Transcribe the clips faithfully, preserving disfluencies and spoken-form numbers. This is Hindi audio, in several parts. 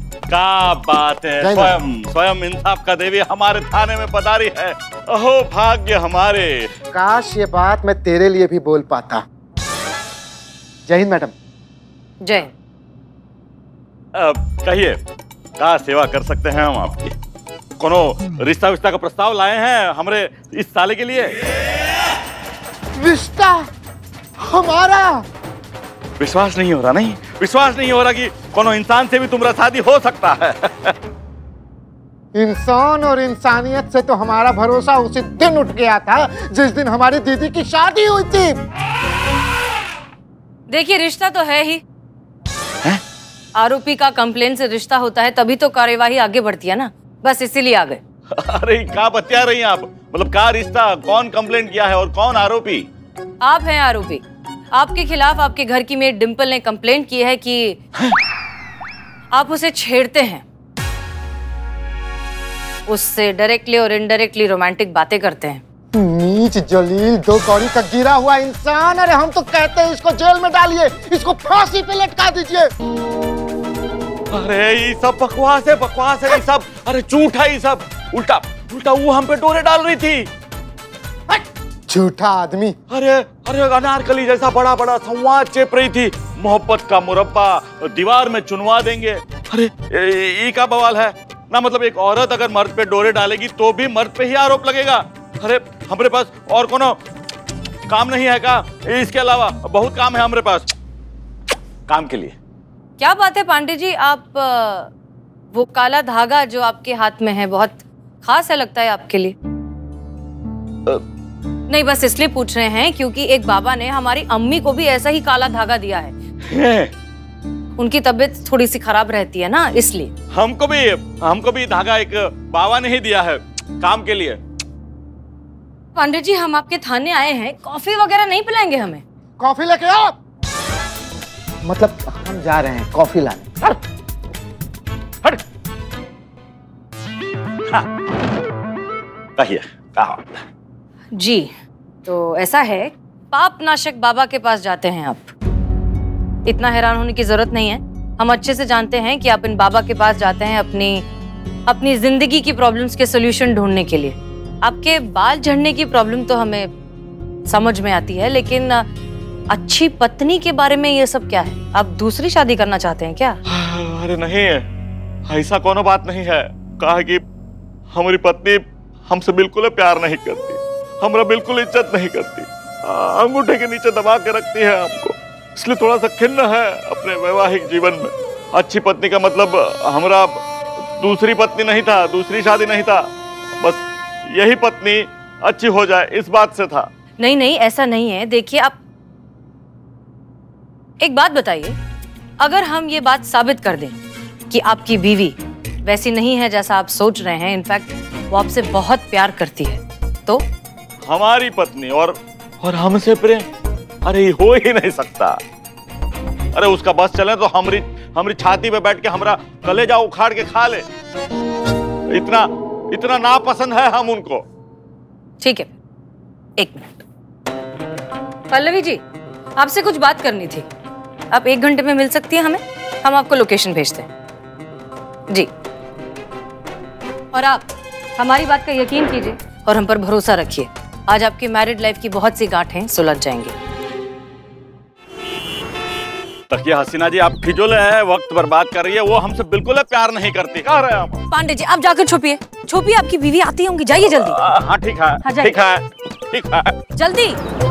क्या बात है, स्वयं स्वयं इंसाफ का देवी हमारे थाने में पधारी है। अहो भाग्य हमारे। काश ये बात मैं तेरे लिए भी बोल पाता। जय हिंद मैडम। जय। कहिए क्या सेवा कर सकते हैं हम आपकी? कोनो रिश्ता विश्ता का प्रस्ताव लाए हैं हमरे इस साले के लिए? रिश्ता हमारा? विश्वास नहीं हो रहा? नहीं विश्वास नहीं हो रहा कि कोनो इंसान से भी तुम्हारा शादी हो सकता है? इंसान और इंसानियत से तो हमारा भरोसा उसी दिन उठ गया था जिस दिन हमारी दीदी की शादी हुई थी। देखिए रिश्ता तो है ही है? आरोपी का कंप्लेन से रिश्ता होता है तभी तो कार्यवाही आगे बढ़ती है ना, बस इसीलिए आ गए। अरे क्या बतिया रही हैं आप? मतलब क्या रिश्ता, कौन कंप्लेंट किया है और कौन आरोपी? आप हैं आरोपी। आपके खिलाफ आपके घर की मेड डिंपल ने कंप्लेंट की है कि आप उसे छेड़ते हैं, उससे डायरेक्टली और इनडायरेक्टली रोमांटिक बातें करते हैं। नीच जलील दो कौड़ी का गिरा हुआ इंसान। अरे हम तो कहते हैं इसको जेल में डालिए, इसको फांसी पे लटका दीजिए। अरे ये सब बकवास है, बकवास है ये सब। अरे झूठा ये सब, उल्टा उल्टा वो हम पे डोरे डाल रही थी। झूठा आदमी। अरे अरे अनारकली जैसा बड़ा बड़ा संवाद चेप रही थी, मोहब्बत का मुरब्बा दीवार में चुनवा देंगे। अरे ये क्या बवाल है ना? मतलब एक औरत अगर मर्द पे डोरे डालेगी तो भी मर्द पे ही आरोप लगेगा। अरे हमारे पास और कोनो काम नहीं है का? इसके अलावा बहुत काम है हमारे पास काम के लिए। क्या बात है पांडे जी, आप वो काला धागा जो आपके हाथ में है बहुत खास है लगता है आपके लिए। आ... नहीं बस इसलिए पूछ रहे हैं क्योंकि एक बाबा ने हमारी अम्मी को भी ऐसा ही काला धागा दिया है, है। उनकी तबीयत थोड़ी सी खराब रहती है ना, इसलिए। हमको भी हमको भी धागा एक बाबा ने ही दिया है काम के लिए। पांडे जी हम आपके थाने आए हैं, कॉफी वगैरह नहीं पिलाएंगे हमें? कॉफी लेके आओ। मतलब हम जा रहे हैं कॉफी लाने। हट। हट। हाँ। कहिए कहा जी, तो ऐसा है पाप नाशक बाबा के पास जाते हैं आप। इतना हैरान होने की जरूरत नहीं है, हम अच्छे से जानते हैं कि आप इन बाबा के पास जाते हैं अपनी अपनी जिंदगी की प्रॉब्लम्स के सॉल्यूशन ढूंढने के लिए। आपके बाल झड़ने की प्रॉब्लम तो हमें समझ में आती है, लेकिन अच्छी पत्नी के बारे में ये सब क्या है? आप दूसरी शादी करना चाहते हैं क्या? अरे नहीं, ऐसा कोनो बात नहीं है। कहा कि हमारी पत्नी हमसे बिल्कुल प्यार नहीं करती, हमरा बिल्कुल इज्जत नहीं करती, अंगूठे के नीचे दबा के रखती है हमको, इसलिए थोड़ा सा खिन्न है अपने वैवाहिक जीवन में। अच्छी पत्नी का मतलब हमरा दूसरी पत्नी नहीं था, दूसरी शादी नहीं था, बस यही पत्नी अच्छी हो जाए इस बात से था। नहीं नहीं ऐसा नहीं है। देखिए आप एक बात बताइए, अगर हम ये बात साबित कर दें कि आपकी बीवी वैसी नहीं है जैसा आप सोच रहे हैं, इनफैक्ट वो आपसे बहुत प्यार करती है, तो? हमारी पत्नी और और हमसे प्रेम? अरे ये हो ही नहीं सकता। अरे उसका बस चले तो हमारी हमारी छाती पे बैठ के हमारा कलेजा उखाड़ के खा ले। इतना इतना नापसंद है हम उनको। ठीक है, एक मिनट। पल्लवी जी आपसे कुछ बात करनी थी, आप एक घंटे में मिल सकती हैं हमें? हम आपको लोकेशन भेजते हैं जी। और आप हमारी बात का यकीन कीजिए और हम पर भरोसा रखिए, आज आपकी मैरिड लाइफ की बहुत सी गांठें सुलझ जाएंगी। तकिए हसीना जी आप फिजूल है, वक्त बर्बाद कर रही है, वो हमसे बिल्कुल प्यार नहीं करती। कह रहे हैं आप? पांडे जी आप जाकर छुपिए, छुपिए, आपकी बीवी आती होंगी, जाइए जल्दी। हाँ ठीक है, हाँ, ठीक है, ठीक है, जल्दी।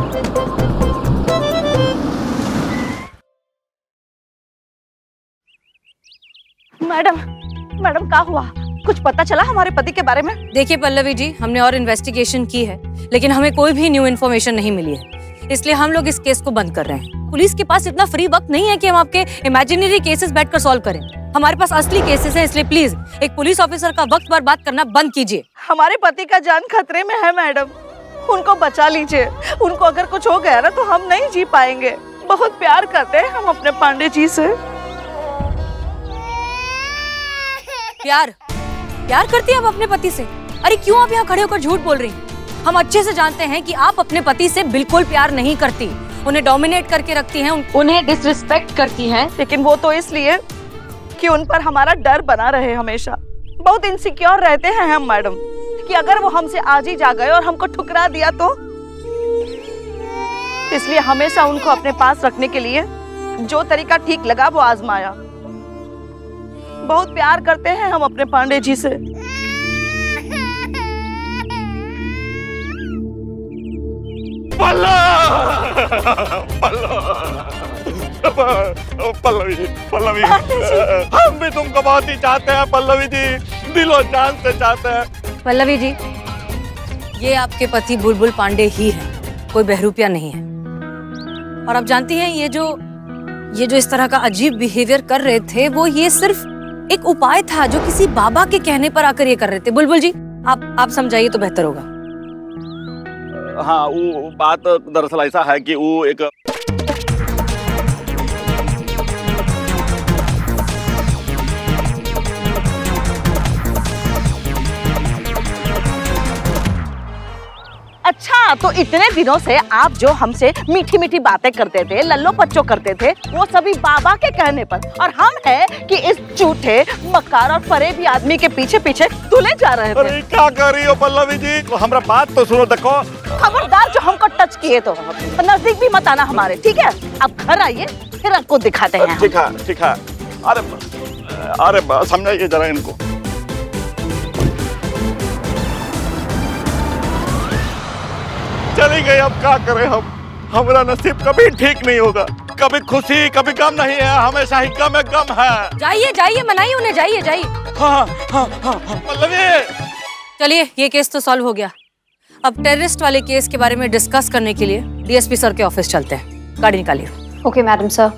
मैडम, मैडम क्या हुआ? कुछ पता चला हमारे पति के बारे में? देखिए पल्लवी जी, हमने और इन्वेस्टिगेशन की है, लेकिन हमें कोई भी न्यू इन्फॉर्मेशन नहीं मिली है, इसलिए हम लोग इस केस को बंद कर रहे हैं। पुलिस के पास इतना फ्री वक्त नहीं है कि हम आपके इमेजिनरी केसेस बैठकर सॉल्व करें। हमारे पास असली केसेस हैं, इसलिए प्लीज एक पुलिस ऑफिसर का वक्त बर्बाद करना बंद कीजिए। हमारे पति का जान खतरे में है मैडम, उनको बचा लीजिए। उनको अगर कुछ हो गया ना तो हम नहीं जी पाएंगे। बहुत प्यार करते हैं हम अपने पांडे जी से। प्यार प्यार करती हैं आप अपने पति से? अरे क्यों आप यहाँ खड़े होकर झूठ बोल रही हैं? हम अच्छे से जानते हैं कि आप अपने पति से बिल्कुल प्यार नहीं करती, उन्हें डोमिनेट करके रखती हैं, उन... उन्हें डिसरिस्पेक्ट करती हैं। लेकिन वो तो इसलिए कि उन पर हमारा डर बना रहे हमेशा। बहुत इनसिक्योर रहते हैं हम मैडम कि अगर वो हमसे आज ही जा गए और हमको ठुकरा दिया तो। इसलिए हमेशा उनको अपने पास रखने के लिए जो तरीका ठीक लगा वो आजमाया। बहुत प्यार करते हैं हम अपने पांडे जी से। पल्लवी, पल्लवी, हम भी तुमको बहुत ही चाहते हैं पल्लवी जी, दिलो जान से चाहते हैं। पल्लवी जी, ये आपके पति बुलबुल पांडे ही हैं, कोई बहरूपिया नहीं है। और आप जानती हैं ये जो ये जो इस तरह का अजीब बिहेवियर कर रहे थे, वो ये सिर्फ एक उपाय था जो किसी बाबा के कहने पर आकर ये कर रहे थे। बुलबुल जी, आप आप समझाइए तो बेहतर होगा। हाँ, वो बात दरअसल ऐसा है कि वो एक अच्छा, तो इतने दिनों से आप जो हमसे मीठी मीठी बातें करते थे, लल्लो पच्चो करते थे, वो सभी बाबा के कहने पर, और हम है कि इस झूठे मक्कार और फरेबी आदमी के पीछे पीछे तुले जा रहे थे। अरे क्या कर रही हो पल्लवी जी, तो हमारा बात तो सुनो। देखो खबरदार, जो हमको टच किए तो नजदीक भी मत आना हमारे, ठीक है? अब घर आइए, फिर आपको दिखाते हैं। ठीक है, ठीक है। अरे अरे समझाइए जरा इनको। चली गई, अब क्या करें हम? हमारा नसीब कभी ठीक नहीं होगा, कभी खुशी कभी गम नहीं है, हमेशा ही गम है, गम है। जाइए जाइए, मनाइए उन्हें, जाइए जाइए। हाँ हाँ हाँ पल्लवी, चलिए, ये केस तो सॉल्व हो गया। अब टेररिस्ट वाले केस के बारे में डिस्कस करने के लिए डीएसपी सर के ऑफिस चलते हैं। गाड़ी निकालिए। Okay madam sir.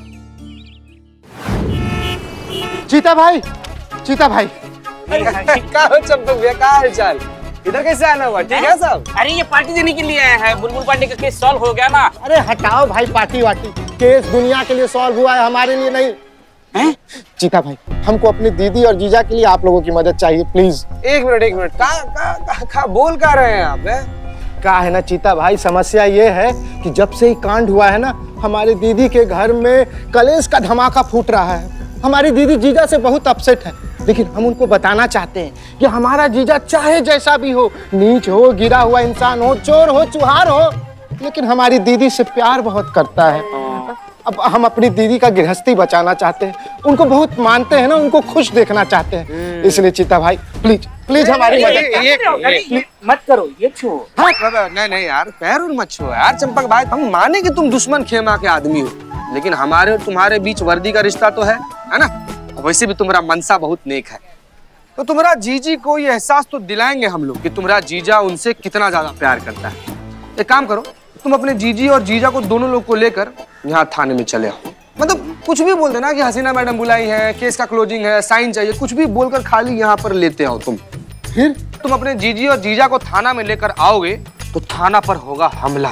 चीता भाई, चीता भाई, क्या हो चंपक भैया, क्या हाल चाल? इधर कैसे आना हुआ? ठीक है सब? अरे ये पार्टी देने के लिए आए हैं, बुलबुल पांडे का केस सॉल्व हो गया ना। अरे हटाओ भाई पार्टी वार्टी, केस दुनिया के लिए सॉल्व हुआ है, हमारे लिए नहीं। हैं? चीता भाई, हमको अपनी दीदी और जीजा के लिए आप लोगों की मदद चाहिए, प्लीज। एक मिनट एक मिनट, का, का, का, का, बोल क्या रहे हैं आप? है? क्या है ना चीता भाई, समस्या ये है कि जब से ही कांड हुआ है ना, हमारी दीदी के घर में कलेश का धमाका फूट रहा है। हमारी दीदी जीजा से बहुत अपसेट है, लेकिन हम उनको बताना चाहते हैं कि हमारा जीजा चाहे जैसा भी हो, नीच हो, गिरा हुआ इंसान हो, चोर हो, चुहार हो, लेकिन हमारी दीदी से प्यार बहुत करता है। अब हम अपनी दीदी का गृहस्थी बचाना चाहते हैं, उनको बहुत मानते हैं ना, उनको खुश देखना चाहते हैं। इसलिए चीता भाई प्लीज प्लीज हमारी मदद मत करो, ये छो। हाँ, नहीं नहीं यार, पैर और मत छो यार। चंपक भाई, हम माने कि तुम दुश्मन खेमा के आदमी हो, लेकिन हमारे और तुम्हारे बीच वर्दी का रिश्ता तो है, है ना? वैसे भी तुम्हारा मनसा बहुत नेक है, तो तुम्हारा जीजी को ये एहसास तो दिलाएंगे हम लोग कि तुम्हारा जीजा उनसे कितना ज्यादा प्यार करता है। एक काम करो, तुम अपने जीजी और जीजा को दोनों लोग को लेकर यहाँ थाने में चले आओ। मतलब कुछ भी बोल देना कि हसीना मैडम बुलाई है, केस का क्लोजिंग है, साइन चाहिए, कुछ भी बोलकर खाली यहाँ पर लेते आओ तुम। फिर तुम अपने जीजी और जीजा को थाना में लेकर आओगे तो थाना पर होगा हमला,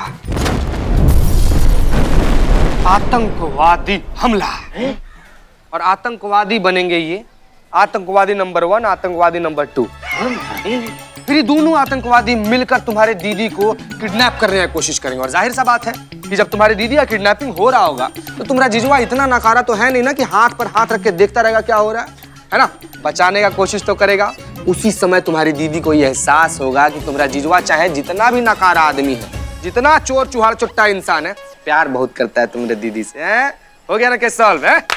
आतंकवादी हमला। और आतंकवादी बनेंगे ये, आतंकवादी नंबर वन, आतंकवादी नंबर टू। फिर दोनों आतंकवादी मिलकर तुम्हारे दीदी को किडनैप करने की कोशिश करेंगे। और जाहिर सा बात है कि जब तुम्हारी दीदी का किडनैपिंग हो रहा होगा तो तुम्हारा जीजुआ इतना नकारा तो है नहीं ना कि हाथ पर हाथ रख के देखता रहेगा क्या हो रहा है, है ना? बचाने का कोशिश तो करेगा। उसी समय तुम्हारी दीदी को यह एहसास होगा कि तुम्हारा जीजुआ चाहे जितना भी नकारा आदमी है, जितना चोर चुहार चुट्टा इंसान है, प्यार बहुत करता है तुम्हारे दीदी से। है? हो गया ना केस सॉल्व? है?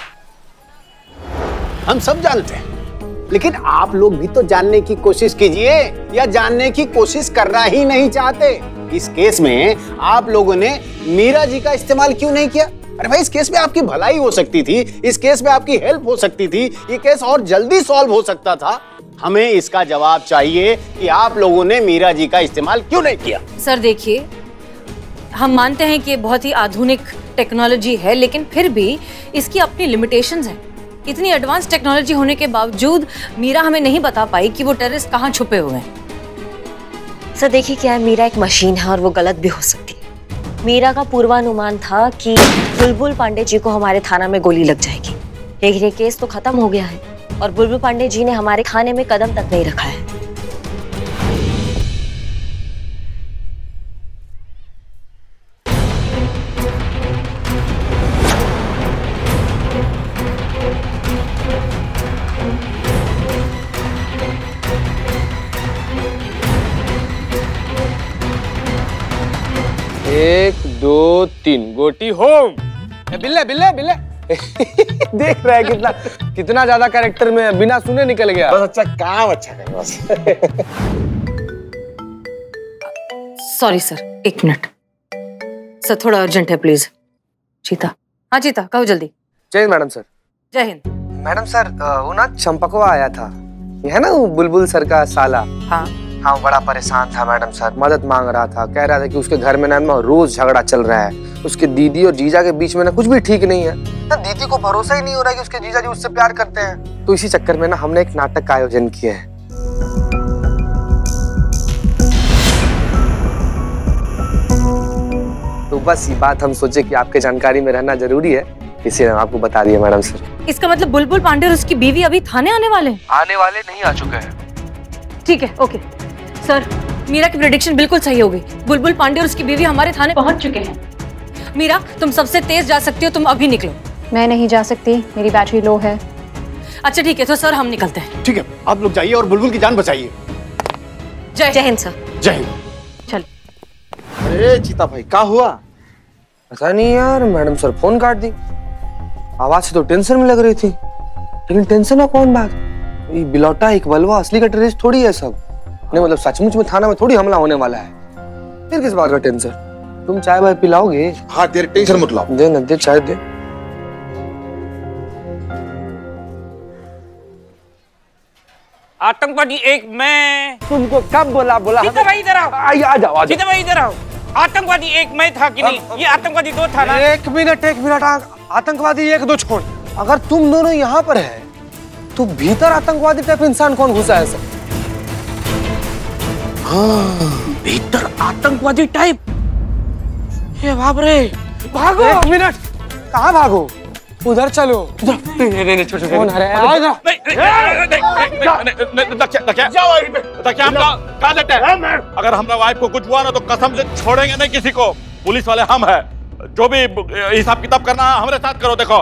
हम सब जानते हैं, लेकिन आप लोग भी तो जानने की कोशिश कीजिए, या जानने की कोशिश करना ही नहीं चाहते। इस केस में आप लोगों ने मीरा जी का इस्तेमाल क्यों नहीं किया? अरे भाई, इस केस में आपकी भलाई हो सकती थी, इस केस में आपकी हेल्प हो सकती थी, ये केस और जल्दी सॉल्व हो सकता था। हमें इसका जवाब चाहिए कि आप लोगों ने मीरा जी का इस्तेमाल क्यों नहीं किया। सर देखिए, हम मानते हैं कि ये बहुत ही आधुनिक टेक्नोलॉजी है, लेकिन फिर भी इसकी अपनी लिमिटेशंस हैं। इतनी एडवांस टेक्नोलॉजी होने के बावजूद मीरा हमें नहीं बता पाई कि वो टेररिस्ट कहाँ छुपे हुए हैं। सर देखिए, क्या है, मीरा एक मशीन है और वो गलत भी हो सकती है। मीरा का पूर्वानुमान था कि बुलबुल पांडे जी को हमारे थाना में गोली लग जाएगी, लेकिन ये केस तो खत्म हो गया है और बुलबुल पांडे जी ने हमारे थाने में कदम तक नहीं रखा है। एटीन गोटी होम। बिल्ले बिल्ले बिल्ले देख रहा है कितना कितना ज्यादा कैरेक्टर में बिना सुने निकल गया। बस अच्छा काम अच्छा कर बस। सॉरी सर, एक मिनट सर, थोड़ा अर्जेंट है प्लीज। चीता, हाँ चीता कहो जल्दी। जय हिंद मैडम सर। जय हिंद। मैडम सर वो ना चंपकवा आया था, ये है ना वो बुलबुल सर का साला। हाँ हाँ बड़ा परेशान था मैडम सर, मदद मांग रहा था, कह रहा था कि उसके घर में ना रोज झगड़ा चल रहा है, उसके दीदी और जीजा के बीच में ना कुछ भी ठीक नहीं है ना, दीदी को भरोसा ही नहीं हो रहा है कि उसके जीजा जी उससे प्यार करते हैं। तो इसी चक्कर में ना हमने एक नाटक का आयोजन किया है। तो बस ये बात हम सोचे कि आपके जानकारी में रहना जरूरी है, इसलिए हम आपको बता दिए मैडम सर। इसका मतलब बुलबुल पांडे और उसकी बीवी अभी थाने आने वाले हैं? आने वाले नहीं, आ चुके हैं। ठीक है, ओके सर, मीरा की प्रेडिक्शन बिल्कुल सही हो गई। बुलबुल पांडे और उसकी बीवी हमारे थाने पहुंच चुके हैं। मीरा तुम सबसे तेज जा सकती हो, तुम अभी निकलो। मैं नहीं जा सकती, मेरी बैटरी लो है। अच्छा ठीक है, तो सर हम निकलते हैं। ठीक है, आप लोग जाइए और बुलबुल की जान बचाइए। जय जय हिंद सर। जय हिंद। चल। अरे चीता भाई क्या हुआ? पता नहीं यार, मैडम सर फोन काट दी। आवाज से तो टेंशन में लग रही थी, लेकिन टेंशन में कौन बात, ये बिलौटा एक बलवा असली का टेररिस्ट थोड़ी है सब। नहीं मतलब सचमुच में थाना में थोड़ी हमला होने वाला है, फिर किस बात का टेंशन। तुम चाय भाई पिलाओगे? हाँ तेरे टेंशन मत लो। दे ना, दे चाय दे। आतंकवादी एक मैं। तुमको कब बोला बोला चीता भाई इधर आओ। आ जाओ। चीता भाई इधर आओ। आतंकवादी एक मैं था कि नहीं? ये आतंकवादी दो था ना? एक मिनट एक मिनट, आतंकवादी एक दो छोड़। अगर तुम दोनों यहाँ पर है तो भीतर आतंकवादी टाइप इंसान कौन घुसा है सर? हाँ, भीतर आतंकवादी टाइप। ये बाप रे, भागो। एक मिनट, कहाँ भागो? उधर चलो। नहीं नहीं नहीं, छोटे कौन है? आओ इधर। अगर हमारा वाइफ को कुछ हुआ ना तो कसम से छोड़ेंगे नहीं किसी को। पुलिस वाले हम हैं, जो भी हिसाब किताब करना है हमारे साथ करो। देखो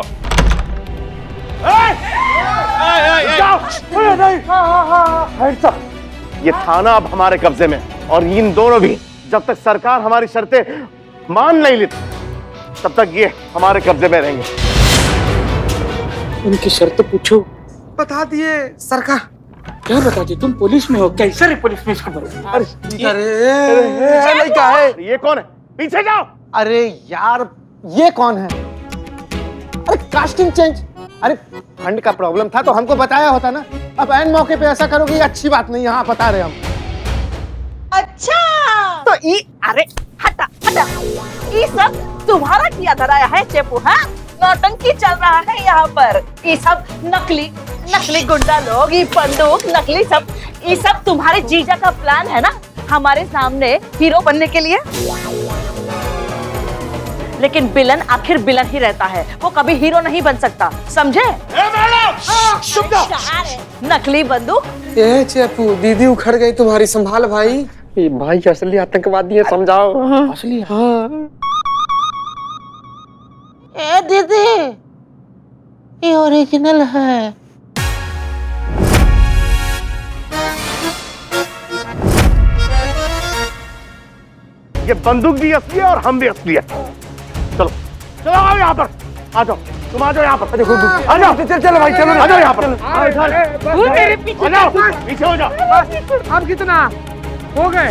ये थाना अब हमारे कब्जे में, और इन दोनों भी जब तक सरकार हमारी शर्तें मान नहीं लेती तब तक ये हमारे कब्जे में रहेंगे। उनकी शर्त पूछो। बता दिए सरकार। क्या बता दिए? तुम पुलिस में हो? कैसे रे पुलिस में खबर? अरे अरे क्या है? ये कौन है? पीछे जाओ। अरे यार ये कौन है? अरे कास्टिंग चेंज। अरे फंड का प्रॉब्लम था तो हमको बताया होता ना। अब एन मौके पे ऐसा करोगे ये अच्छी बात नहीं। यहाँ बता रहे हम। अच्छा तो ई अरे हटा हटा, ये सब तुम्हारा किया धराया है चेपू? हाँ, नौटंकी चल रहा है यहाँ पर। ये सब नकली नकली गुंडा लोग, ये बंदूक नकली सब, ये सब तुम्हारे जीजा का प्लान है ना हमारे सामने हीरो बनने के लिए। लेकिन विलन आखिर विलन ही रहता है, वो कभी हीरो नहीं बन सकता, समझे? नकली बंदूक। ए चेपू, दीदी उखड़ गई तुम्हारी, संभाल भाई। ये भाई असली आतंकवादी है, समझाओ। असली? हाँ। ए दीदी, ये ओरिजिनल है। ये बंदूक भी असली है और हम भी असली है। चलो चलो आओ यहाँ पर, आ जाओ। तुम आ जाओ यहाँ पर। आ जाओ। चल चलो भाई, चलो आ जाओ यहाँ पर। वो मेरे पीछे जाओ, पीछे हो जाओ। अब कितना हो गए?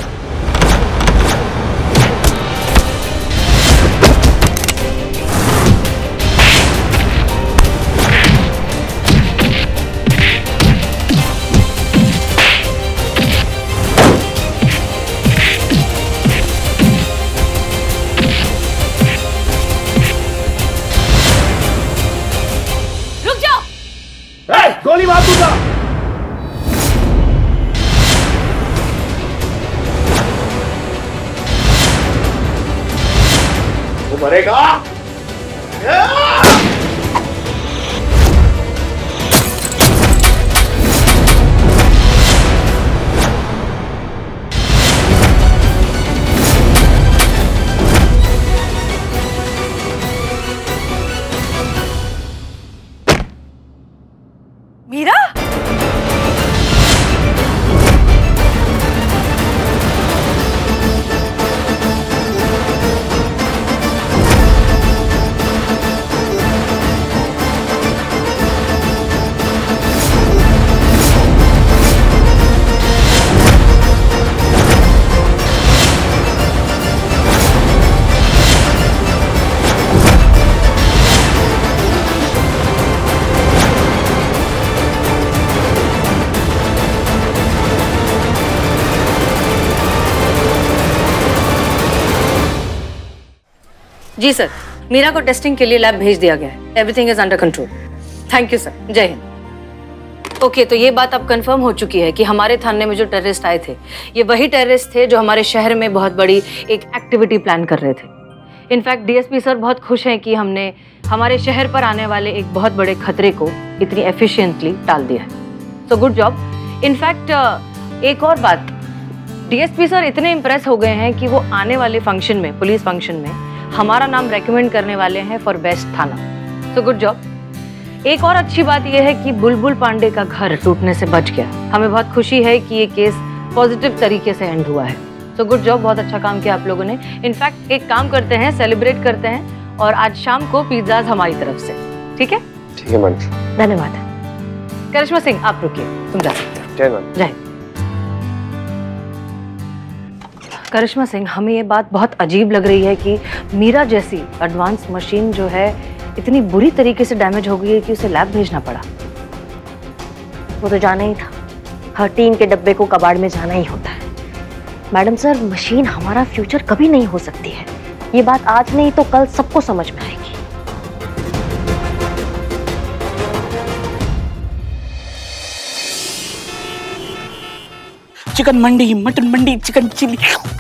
गोली मार दूंगा। वो मरेगा। मीरा? जी सर, मीरा को टेस्टिंग के लिए लैब भेज दिया गया है। Everything is under control. Thank you sir, जय हिंद। ओके okay, तो ये बात अब कंफर्म हो चुकी है कि हमारे थाने में जो टेररिस्ट आए थे, ये वही टेररिस्ट थे जो हमारे शहर में बहुत बड़ी एक एक्टिविटी प्लान कर रहे थे। इनफैक्ट डीएसपी सर बहुत खुश हैं कि हमने हमारे शहर पर आने वाले एक बहुत बड़े खतरे को इतनी एफिशिएंटली टाल दिया है। सो गुड जॉब। इनफैक्ट एक और बात, डीएसपी सर इतने इम्प्रेस हो गए हैं कि वो आने वाले फंक्शन में, पुलिस फंक्शन में, हमारा नाम रेकमेंड करने वाले हैं फॉर बेस्ट थाना। So good job. एक और अच्छी बात यह है कि बुलबुल पांडे का घर टूटने से बच गया। हमें बहुत खुशी है कि ये केस पॉजिटिव तरीके से एंड हुआ है। सो गुड जॉब, बहुत अच्छा काम किया आप लोगों ने। इनफैक्ट एक काम करते हैं, सेलिब्रेट करते हैं और आज शाम को पिज्जाज हमारी तरफ से, ठीक है? ठीक है मैडम। धन्यवाद। करिश्मा सिंह आप रुकिए, तुम जा सकते हो। जय मैडम। जय। करिश्मा सिंह, हमें ये बात बहुत अजीब लग रही है कि मीरा जैसी एडवांस मशीन जो है इतनी बुरी तरीके से डैमेज हो गई है कि उसे लैब भेजना पड़ा। वो तो जाना ही था, हर टीन के डब्बे को कबाड़ में जाना ही होता है। मैडम सर, मशीन हमारा फ्यूचर कभी नहीं हो सकती है। ये बात आज नहीं तो कल सबको समझ में आएगी। चिकन मंडी, मटन मंडी, चिकन चिली।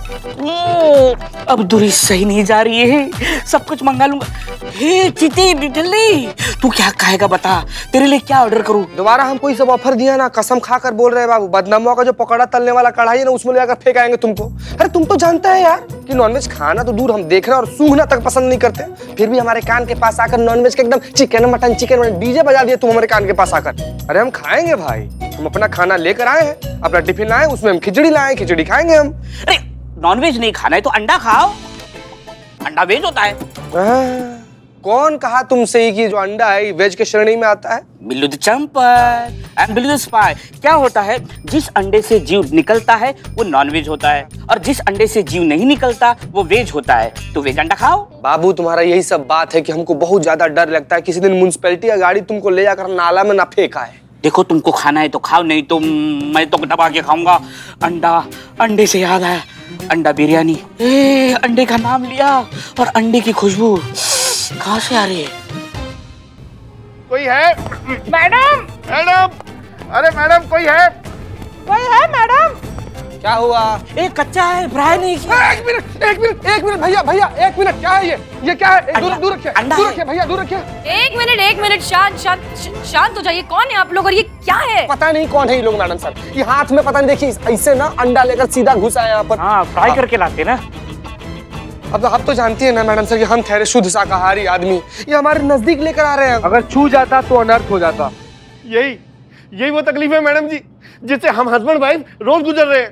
अब दूरी सही नहीं जा रही है, सब कुछ मंगा लूंगा। हे चिटी डिटली, तू क्या खाएगा बता, तेरे लिए क्या ऑर्डर करूं? दोबारा हमको ये सब ऑफर दिया ना, कसम खाकर बोल रहे हैं बाबू, बदनामों का जो पकौड़ा तलने वाला कढ़ाई है ना, उसमें ले जाकर फेंक आएंगे तुमको। अरे तुम तो जानते हैं यार कि नॉनवेज खाना तो दूर, हम देख रहे हैं और सूंघना तक पसंद नहीं करते, फिर भी हमारे कान के पास आकर नॉनवेज के एकदम chicken mutton chicken mutton DJ बजा दिए तुम हमारे कान के पास आकर। अरे हम खाएंगे भाई, हम अपना खाना लेकर आए हैं, अपना टिफिन लाए, उसमें हम खिचड़ी लाए, खिचड़ी खाएंगे हम। अरे नॉनवेज नहीं खाना है तो अंडा खाओ, अंडा वेज होता है। आ, कौन कहा तुमसे ही कि जो अंडा है वेज के श्रेणी में आता है? बिल्लू द चंपर एंड बिल्लू द स्पाई। क्या होता है, जिस अंडे से जीव निकलता है वो नॉनवेज होता है, और जिस अंडे से जीव नहीं निकलता वो वेज होता है। तो वेज अंडा खाओ। बाबू तुम्हारा यही सब बात है कि हमको बहुत ज्यादा डर लगता है किसी दिन म्युनिसिपैलिटी का गाड़ी तुमको ले जाकर नाला में ना फेंका है। देखो तुमको खाना है तो खाओ, नहीं तो मैं तो दबा के खाऊंगा। अंडा, अंडे से याद आया, अंडा बिरयानी। ए, अंडे का नाम लिया और अंडे की खुशबू कहाँ से आ रही है? कोई है? मैडम, मैडम, अरे मैडम कोई है? कोई है मैडम? क्या हुआ? एक कच्चा है, फ्राई नहीं किया। एक मिनट, एक मिनट, एक मिनट भैया, भैया एक मिनट, क्या है ये? ये क्या है? दूर दूर रखिए, दूर रखिए भैया, दूर रखिए। एक मिनट, एक मिनट, शांत शांत शांत हो जाइए। कौन है आप लोग और ये क्या है? पता नहीं कौन है ये लोग मैडम सर, ये हाथ में पता नहीं, देखिए ऐसे ना अंडा लेकर सीधा घुसा है यहाँ पर। हाँ, फ्राई करके लाते ना। अब तो आप तो जानती है ना मैडम सर कि हम ठहरे शुद्ध शाकाहारी आदमी, ये हमारे नजदीक लेकर आ रहे हैं। अगर छू जाता तो अनर्थ हो जाता। यही यही वो तकलीफ है मैडम जी जिससे हम हस्बैंड वाइफ रोज गुजर रहे हैं।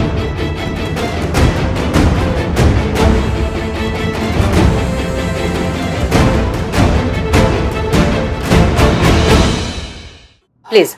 प्लीज।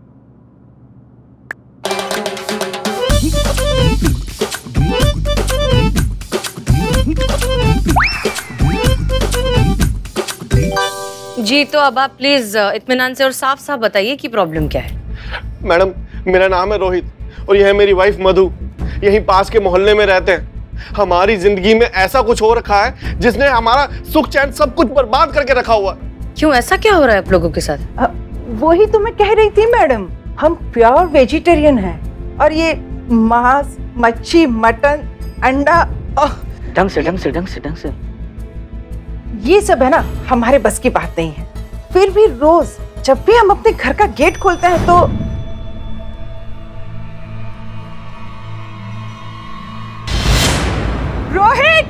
जी तो अब आप प्लीज इत्मीनान से और साफ साफ बताइए कि प्रॉब्लम क्या है। मैडम मेरा नाम है रोहित और यह है मेरी वाइफ मधु, यहीं पास के मोहल्ले में रहते हैं। हमारी जिंदगी में ऐसा कुछ हो रखा है जिसने हमारा सुख चैन सब कुछ बर्बाद करके रखा हुआ। क्यों, ऐसा क्या हो रहा है आप लोगों के साथ? वही तो मैं कह रही थी मैडम, हम प्योर वेजिटेरियन हैं और ये मांस, मच्छी, मटन, अंडा, ढंग से ढंग से ढंग से ढंग से ये सब है ना हमारे बस की बात नहीं है। फिर भी रोज जब भी हम अपने घर का गेट खोलते हैं तो रोहित,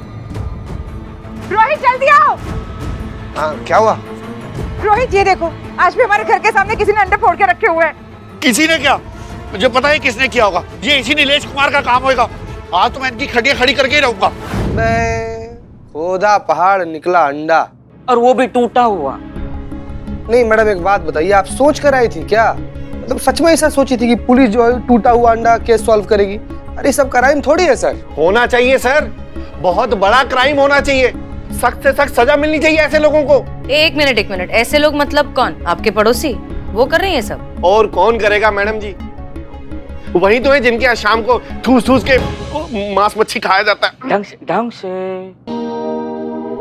रोहित जल्दी आओ। हाँ क्या हुआ? रोहित ये देखो, आज भी हमारे घर के सामने किसी ने अंडे फोड़ के रखे हुए हैं। किसी ने क्या? मुझे पता है किसने किया होगा, ये इसी नीलेश कुमार का काम होगा। आज तो मैं इनकी खटिया खड़ी करके ही रहूंगा। मैं खोदा पहाड़ निकला अंडा, और वो भी टूटा हुआ। नहीं मैडम एक बात बताइए, आप सोच कर आई थी क्या? मतलब सच में ऐसा सोची थी कि पुलिस जो है टूटा हुआ अंडा केस सॉल्व करेगी? अरे सब क्राइम थोड़ी है सर। होना चाहिए सर, बहुत बड़ा क्राइम होना चाहिए, सख्त से सख्त सजा मिलनी चाहिए ऐसे लोगों को। एक मिनट एक मिनट, ऐसे लोग मतलब कौन? आपके पड़ोसी वो कर रहे हैं सब? और कौन करेगा मैडम जी, वही तो है जिनके यहाँ शाम को ठूस ठूस के मांस मच्छी खाया जाता है। ढंग से ढंग से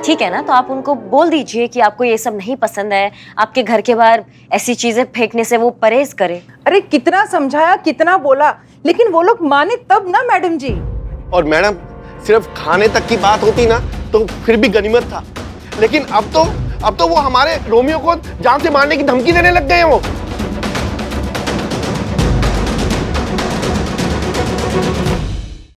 ठीक है ना, तो आप उनको बोल दीजिए कि आपको ये सब नहीं पसंद है, आपके घर के बाहर ऐसी चीजें फेंकने से वो परहेज करे। अरे कितना समझाया, कितना बोला, लेकिन वो लोग माने तब ना मैडम जी। और मैडम सिर्फ खाने तक की बात होती ना तो फिर भी गनीमत था, लेकिन अब तो अब तो वो हमारे रोमियो को जान से मारने की धमकी देने लग गए हैं। वो